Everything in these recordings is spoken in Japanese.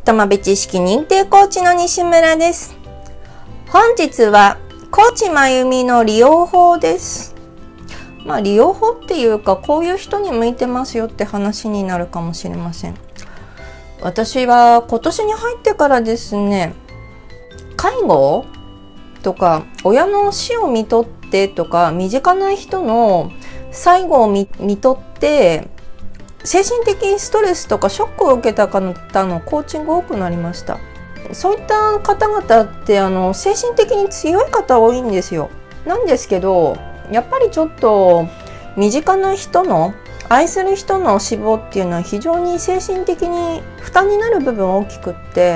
友部知識認定コーチの西村です。本日はコーチまゆみの利用法です。利用法っていうか、こういう人に向いてますよって話になるかもしれません。私は今年に入ってからですね、介護とか親の死を看取ってとか、身近な人の最後を見取って精神的ストレスとかショックを受けた方のコーチング多くなりました。そういった方々って精神的に強い方多いんですよ。なんですけど、やっぱりちょっと身近な人の愛する人の死亡っていうのは非常に精神的に負担になる部分大きくって、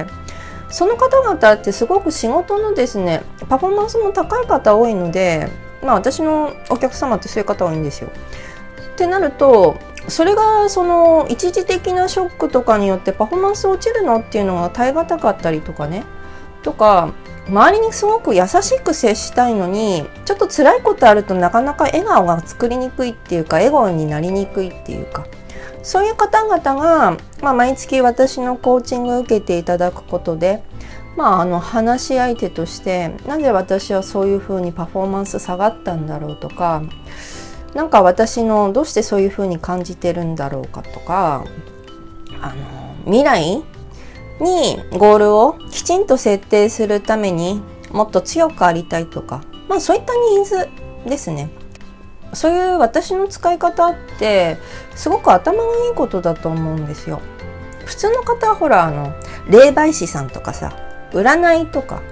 その方々ってすごく仕事のですねパフォーマンスも高い方多いので、私のお客様ってそういう方多いんですよ。ってなると、それがその一時的なショックとかによってパフォーマンス落ちるのっていうのが耐え難かったりとかね、とか周りにすごく優しく接したいのに、ちょっと辛いことあるとなかなか笑顔が作りにくいっていうか、笑顔になりにくいっていうか、そういう方々が、毎月私のコーチングを受けていただくことで、話し相手としてなぜ私はそういうふうにパフォーマンス下がったんだろうとか、なんか私のどうしてそういうふうに感じてるんだろうかとか、未来にゴールをきちんと設定するためにもっと強くありたいとか、そういったニーズですね。そういう私の使い方ってすごく頭がいいことだと思うんですよ。普通の方はほら霊媒師さんとかさ、占いとか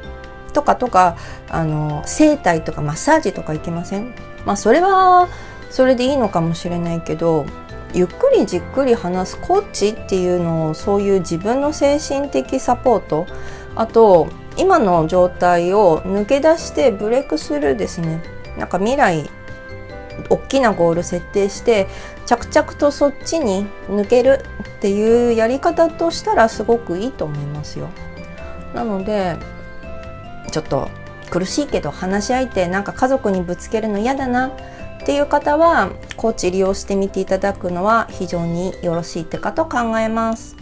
整体とかマッサージとか行けません？それはそれでいいのかもしれないけど、ゆっくりじっくり話すコーチっていうのを、そういう自分の精神的サポート、あと今の状態を抜け出してブレイクスルーですね。なんか未来大きなゴール設定して着々とそっちに抜けるっていうやり方としたらすごくいいと思いますよ。なのでちょっと苦しいけど話し相手なんか家族にぶつけるの嫌だなっていう方はコーチ利用してみていただくのは非常によろしいってかと考えます。